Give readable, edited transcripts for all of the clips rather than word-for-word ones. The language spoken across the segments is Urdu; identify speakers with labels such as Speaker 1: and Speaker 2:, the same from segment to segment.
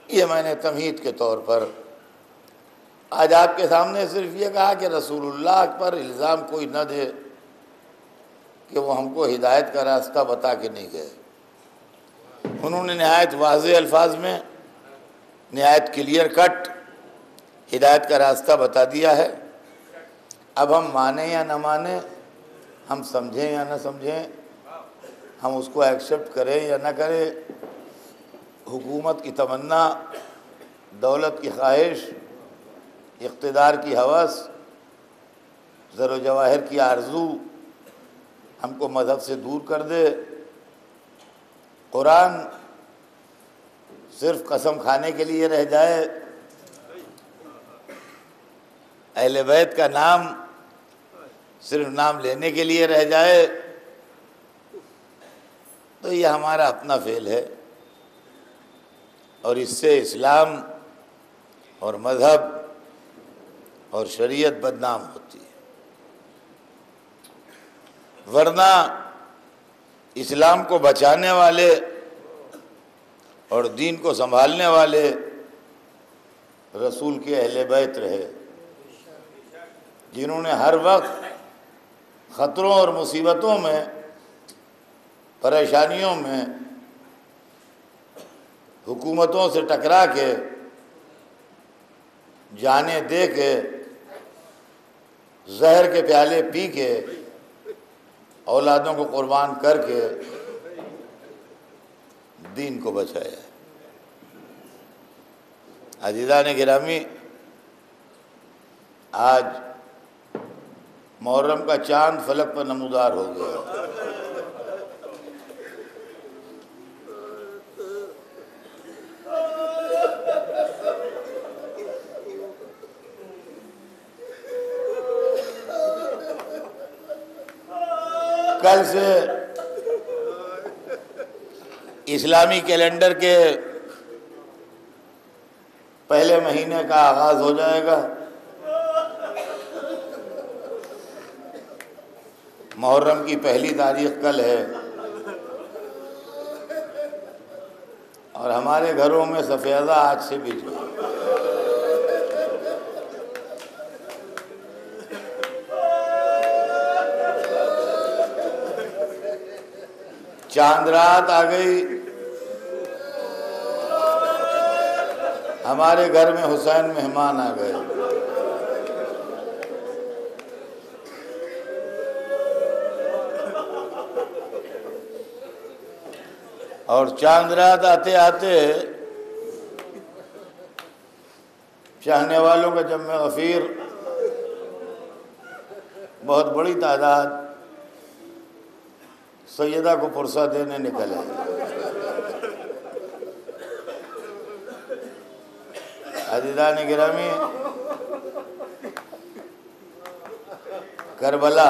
Speaker 1: یہ میں نے تمہید کے طور پر آج آپ کے سامنے صرف یہ کہا کہ رسول اللہ پر الزام کوئی نہ دے کہ وہ ہم کو ہدایت کا راستہ بتا کے نہیں گئے۔ انہوں نے نہایت واضح الفاظ میں، نہایت کلیئر کٹ ہدایت کا راستہ بتا دیا ہے۔ اب ہم مانیں یا نہ مانیں، ہم سمجھیں یا نہ سمجھیں، ہم اس کو ایکسیپٹ کریں یا نہ کریں، حکومت کی تمنا، دولت کی خواہش، اقتدار کی ہوس، زر و جواہر کی آرزو ہم کو مذہب سے دور کر دے۔ قرآن صرف قسم کھانے کے لیے رہ جائے، اہل بیت کا نام صرف نام لینے کے لیے رہ جائے، تو یہ ہمارا اپنا فعل ہے، اور اس سے اسلام اور مذہب اور شریعت بدنام ہوتی ہے۔ ورنہ اسلام کو بچانے والے اور دین کو سنبھالنے والے رسول کے اہل بیت رہے، جنہوں نے ہر وقت خطروں اور مصیبتوں میں، پریشانیوں میں، حکومتوں سے ٹکرا کے، جانیں دے کے، زہر کے پیالے پی کے، اولادوں کو قربان کر کے دین کو بچایا۔ عزیزان گرامی، آج محرم کا چاند فلک پر نمودار ہو گیا۔ کل سے اسلامی کیلنڈر کے پہلے مہینے کا آغاز ہو جائے گا۔ محرم کی پہلی تاریخ کل ہے، اور ہمارے گھروں میں سفیدہ آج سے بیچ گئی۔ چاند رات آ گئی، ہمارے گھر میں حسین مہمان آ گئے۔ اور چاند رات آتے آتے چاہنے والوں کا جمع غفیر، بہت بڑی تعداد سیدہ کو پرسہ دینے نکل آئی۔ عزیزان گرامی، کربلا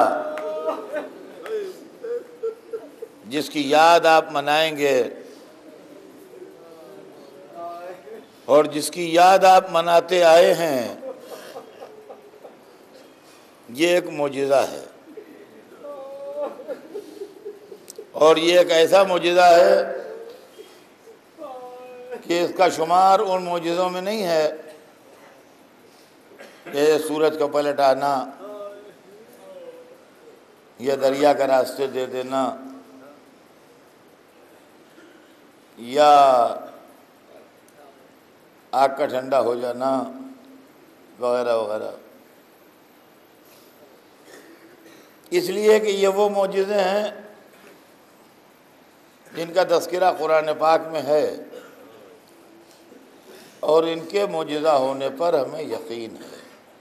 Speaker 1: جس کی یاد آپ منائیں گے اور جس کی یاد آپ مناتے آئے ہیں، یہ ایک معجزہ ہے، اور یہ ایک ایسا معجزہ ہے کہ اس کا شمار ان معجزوں میں نہیں ہے کہ سورج کا پلٹ آنا، یا دریا کا راستے دے دینا، یا آگ کا ٹھنڈا ہو جانا، وغیرہ وغیرہ۔ اس لیے کہ یہ وہ معجزے ہیں جن کا تذکرہ قرآن پاک میں ہے، اور ان کے معجزہ ہونے پر ہمیں یقین ہے۔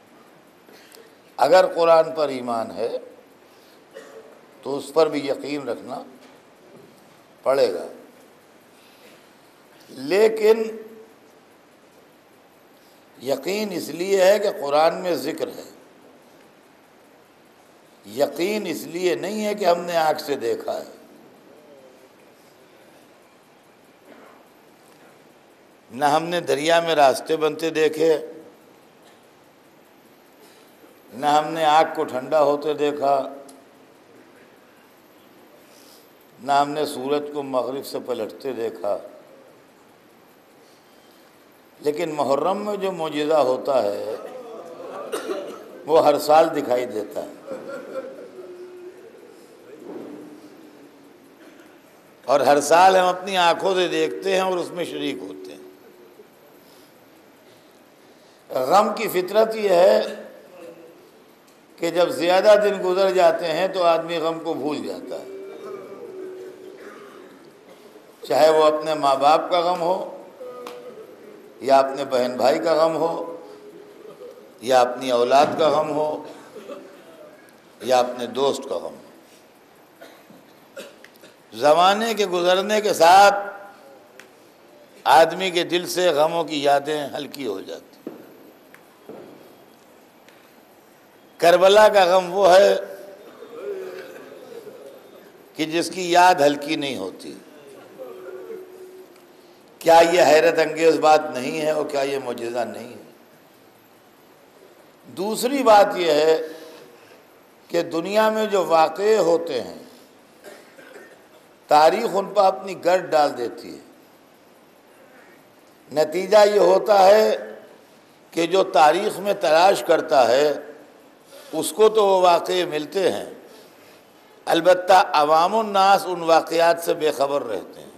Speaker 1: اگر قرآن پر ایمان ہے تو اس پر بھی یقین رکھنا پڑے گا، لیکن یقین اس لیے ہے کہ قرآن میں ذکر ہے، یقین اس لیے نہیں ہے کہ ہم نے آنکھ سے دیکھا ہے۔ نہ ہم نے دریا میں راستے بنتے دیکھے، نہ ہم نے آگ کو ٹھنڈا ہوتے دیکھا، نہ ہم نے سورج کو مغرب سے پلٹتے دیکھا، لیکن محرم میں جو معجزہ ہوتا ہے وہ ہر سال دکھائی دیتا ہے، اور ہر سال ہم اپنی آنکھوں سے دیکھتے ہیں اور اس میں شریک ہوتے ہیں۔ غم کی فطرت یہ ہے کہ جب زیادہ دن گزر جاتے ہیں تو آدمی غم کو بھول جاتا ہے، چاہے وہ اپنے ماں باپ کا غم ہو، یا اپنے بہن بھائی کا غم ہو، یا اپنی اولاد کا غم ہو، یا اپنے دوست کا غم ہو۔ زمانے کے گزرنے کے ساتھ آدمی کے دل سے غموں کی یادیں ہلکی ہو جاتی۔ کربلا کا غم وہ ہے کہ جس کی یاد ہلکی نہیں ہوتی۔ کیا یہ حیرت انگیز بات نہیں ہے اور کیا یہ معجزہ نہیں ہے؟ دوسری بات یہ ہے کہ دنیا میں جو واقعے ہوتے ہیں تاریخ ان پر اپنی گرد ڈال دیتی ہے۔ نتیجہ یہ ہوتا ہے کہ جو تاریخ میں تلاش کرتا ہے اس کو تو وہ واقعے ملتے ہیں، البتہ عوام الناس ان واقعات سے بے خبر رہتے ہیں۔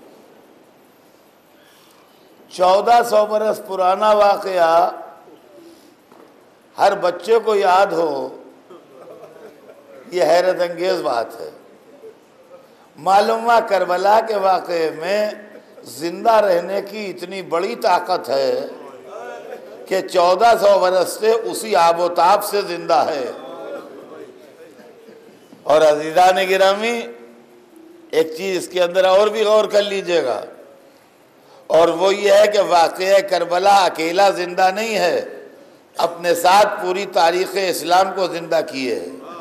Speaker 1: 1400 برس پرانا واقعہ ہر بچے کو یاد ہو، یہ حیرت انگیز بات ہے۔ معلوم ہوا کربلا کے واقعے میں زندہ رہنے کی اتنی بڑی طاقت ہے کہ 1400 برس سے اسی آب و تاب سے زندہ ہے۔ اور عزیزان گرامی، ایک چیز اس کے اندر اور بھی غور کر لیجئے گا، اور وہ یہ ہے کہ واقعہ کربلا اکیلا زندہ نہیں ہے، اپنے ساتھ پوری تاریخ اسلام کو زندہ کیے۔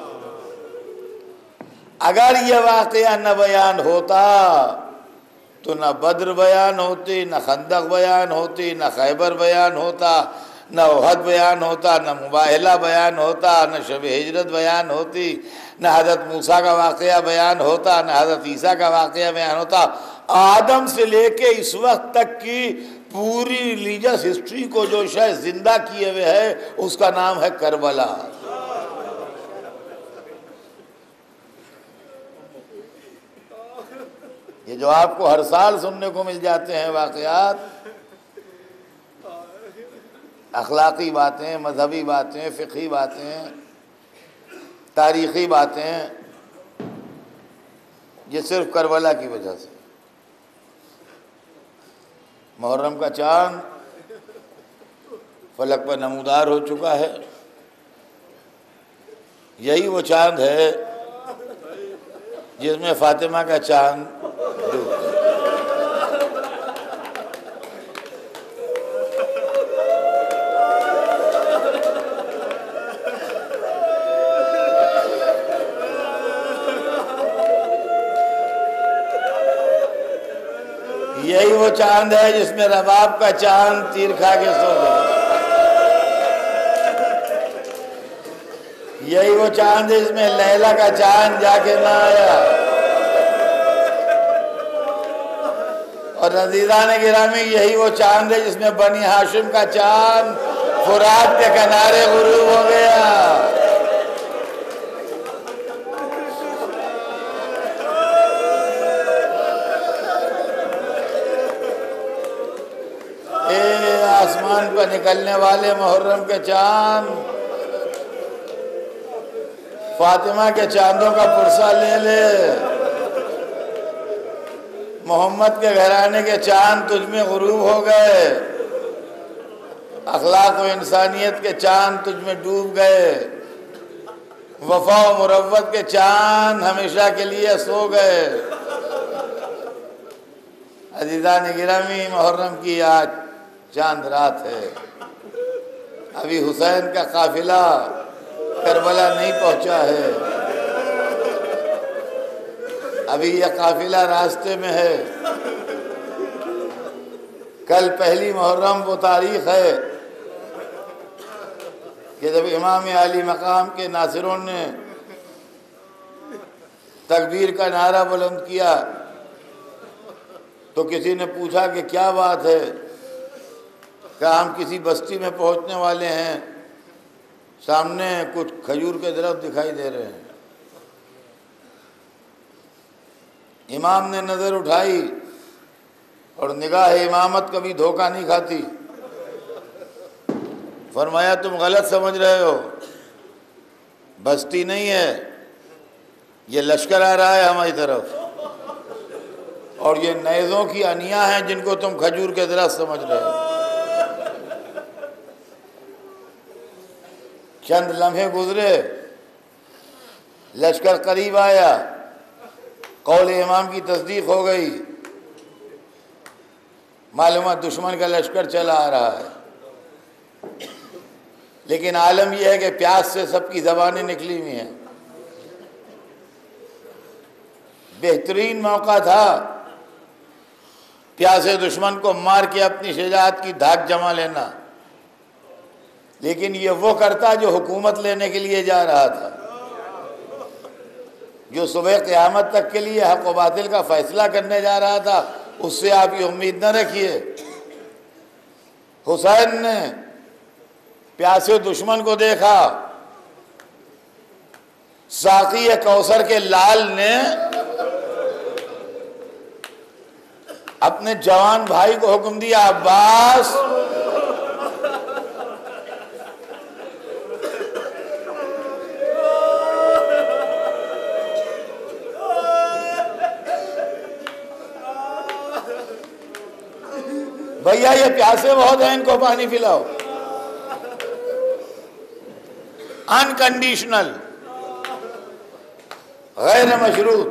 Speaker 1: اگر یہ واقعہ نہ بیان ہوتا تو نہ بدر بیان ہوتی، نہ خندق بیان ہوتی، نہ خیبر بیان ہوتا، نہ احد بیان ہوتا، نہ مباہلہ بیان ہوتا، نہ شب ہجرت بیان ہوتی، نہ حضرت موسیٰ کا واقعہ بیان ہوتا، نہ حضرت عیسیٰ کا واقعہ بیان ہوتا۔ آدم سے لے کے اس وقت تک کی پوری ریلیجس ہسٹری کو جو شاید زندہ کیے ہوئے ہے اس کا نام ہے کربلا۔ یہ جو آپ کو ہر سال سننے کو مل جاتے ہیں واقعات، اخلاقی باتیں، مذہبی باتیں، فقہی باتیں، تاریخی باتیں، یہ صرف کربلا کی وجہ سے۔ محرم کا چاند فلک پر نمودار ہو چکا ہے، یہی وہ چاند ہے جس میں فاطمہ کا چاند ڈوب گیا۔ یہی وہ چاند ہے جس میں رباب کا چاند تیر کھا کے سو گیا۔ یہی وہ چاند ہے جس میں لیلا کا چاند جا کے نہ آیا۔ اور عزیزان گرامی، یہی وہ چاند ہے جس میں بنی ہاشم کا چاند فرات کے کنارے غروب ہو گیا۔ آسمان پر نکلنے والے محرم کے چاند، فاطمہ کے چاندوں کا پرسہ لے لے۔ محمد کے گھرانے کے چاند تجھ میں غروب ہو گئے، اخلاق و انسانیت کے چاند تجھ میں ڈوب گئے، وفا و مروت کے چاند ہمیشہ کے لیے سو گئے۔ عزیزان گرامی، محرم کی آج چاند رات ہے، ابھی حسین کا قافلہ کربلا نہیں پہنچا ہے، ابھی یہ قافلہ راستے میں ہے۔ کل پہلی محرم وہ تاریخ ہے کہ جب امام عالی مقام کے ناصروں نے تکبیر کا نعرہ بلند کیا تو کسی نے پوچھا کہ کیا بات ہے؟ کہ ہم کسی بستی میں پہنچنے والے ہیں، سامنے کچھ کھجور کے درخت دکھائی دے رہے ہیں۔ امام نے نظر اٹھائی اور نگاہ امامت کبھی دھوکہ نہیں کھاتی، فرمایا تم غلط سمجھ رہے ہو، بستی نہیں ہے، یہ لشکر آ رہا ہے ہماری طرف، اور یہ نیزوں کی انیاں ہیں جن کو تم کھجور کے درخت سمجھ رہے ہو۔ چند لمحے گزرے، لشکر قریب آیا، قول امام کی تصدیق ہو گئی، معلومات دشمن کا لشکر چلا آ رہا ہے۔ لیکن عالم یہ ہے کہ پیاس سے سب کی زبانیں نکلی ہوئی ہیں۔ بہترین موقع تھا پیاسے دشمن کو مار کے اپنی شجاعت کی دھاک جما لینا، لیکن یہ وہ کرتا جو حکومت لینے کے لیے جا رہا تھا، جو صبح قیامت تک کے لیے حق و باطل کا فیصلہ کرنے جا رہا تھا، اس سے آپ یہ امید نہ رکھیے۔ حسین نے پیاسے دشمن کو دیکھا، ساقی کوثر کے لال نے اپنے جوان بھائی کو حکم دیا، عباس بھیا یہ پیاسے بہت ہیں، ان کو پانی پلاؤ۔ انکنڈیشنل، غیر مشروط۔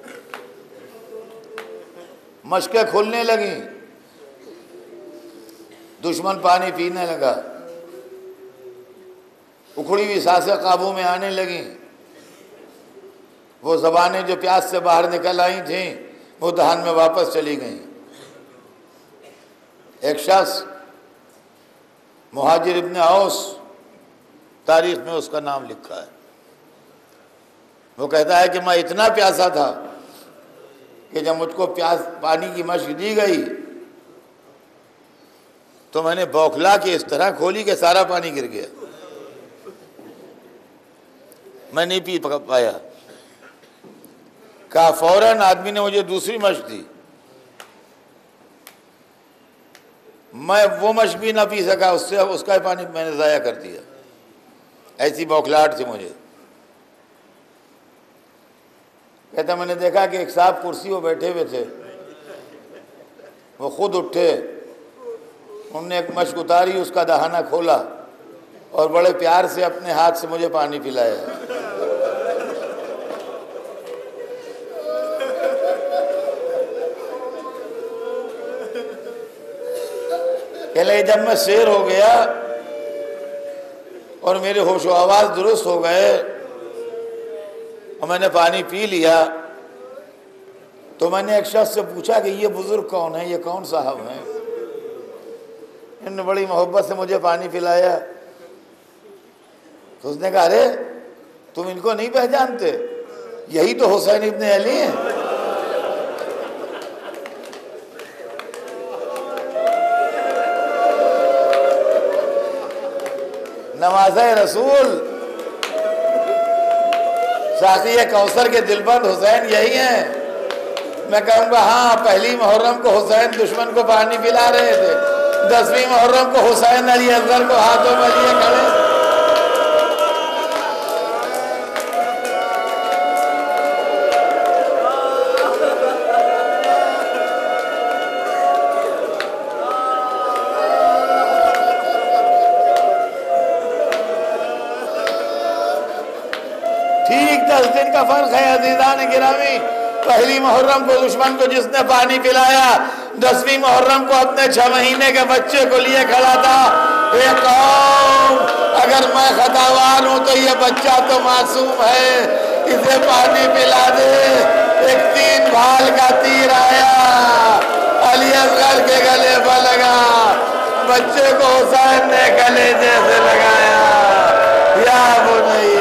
Speaker 1: مشقیں کھلنے لگیں، دشمن پانی پینے لگا، اکھڑی ہوئی سانسیں قابو میں آنے لگیں، وہ زبانیں جو پیاس سے باہر نکل آئی تھیں وہ دہان میں واپس چلی گئیں۔ ایک شخص مہاجر ابن اوس، تاریخ میں اس کا نام لکھا ہے، وہ کہتا ہے کہ میں اتنا پیاسا تھا کہ جب مجھ کو پانی کی مشق دی گئی تو میں نے بوکھلا کے اس طرح کھولی کہ سارا پانی گر گیا، میں نہیں پی پایا۔ کہا فوراً آدمی نے مجھے دوسری مشق دی، میں وہ مشق بھی نہ پی سکا، اس کا پانی میں نے ضائع کر دیا، ایسی بوکھلاہٹ تھی مجھے۔ کہتا میں نے دیکھا کہ ایک صاحب کرسی وہ بیٹھے ہوئے تھے، وہ خود اٹھے، انہوں نے ایک مشق اتاری، اس کا دہانہ کھولا اور بڑے پیار سے اپنے ہاتھ سے مجھے پانی پلایا۔ کہ لئے جب میں سیر ہو گیا اور میرے ہوش و آواز درست ہو گئے اور میں نے پانی پی لیا، تو میں نے ایک شخص سے پوچھا کہ یہ بزرگ کون ہے، یہ کون صاحب ہیں؟ انہوں نے بڑی محبت سے مجھے پانی پلایا۔ تو اس نے کہا ارے تم ان کو نہیں پہچانتے، یہی تو حسین ابن علی ہیں۔ نوازہ رسول، ساقی کوثر کے دلبند حسین یہی ہیں۔ میں کہوں گا ہاں، پہلی محرم کو حسین دشمن کو پانی پلا رہے تھے، 10ویں محرم کو حسین علی اصغر کو ہاتھوں میں لیے کھڑے۔ ٹھیک 10 دن کا فرق ہے عزیزان گرامی۔ پہلی محرم کو دشمن کو جس نے پانی پلایا، 10ویں محرم کو اپنے 6 مہینے کے بچے کو لیے کھڑا تھا۔ اے قوم، اگر میں خطاوار ہوں تو یہ بچہ تو معصوم ہے، اسے پانی پلا دے۔ ایک 3 بھال کا تیر آیا، علی اصغر کے گلے پر لگا، بچے کو حسین نے گلے جیسے لگایا۔ یا بنی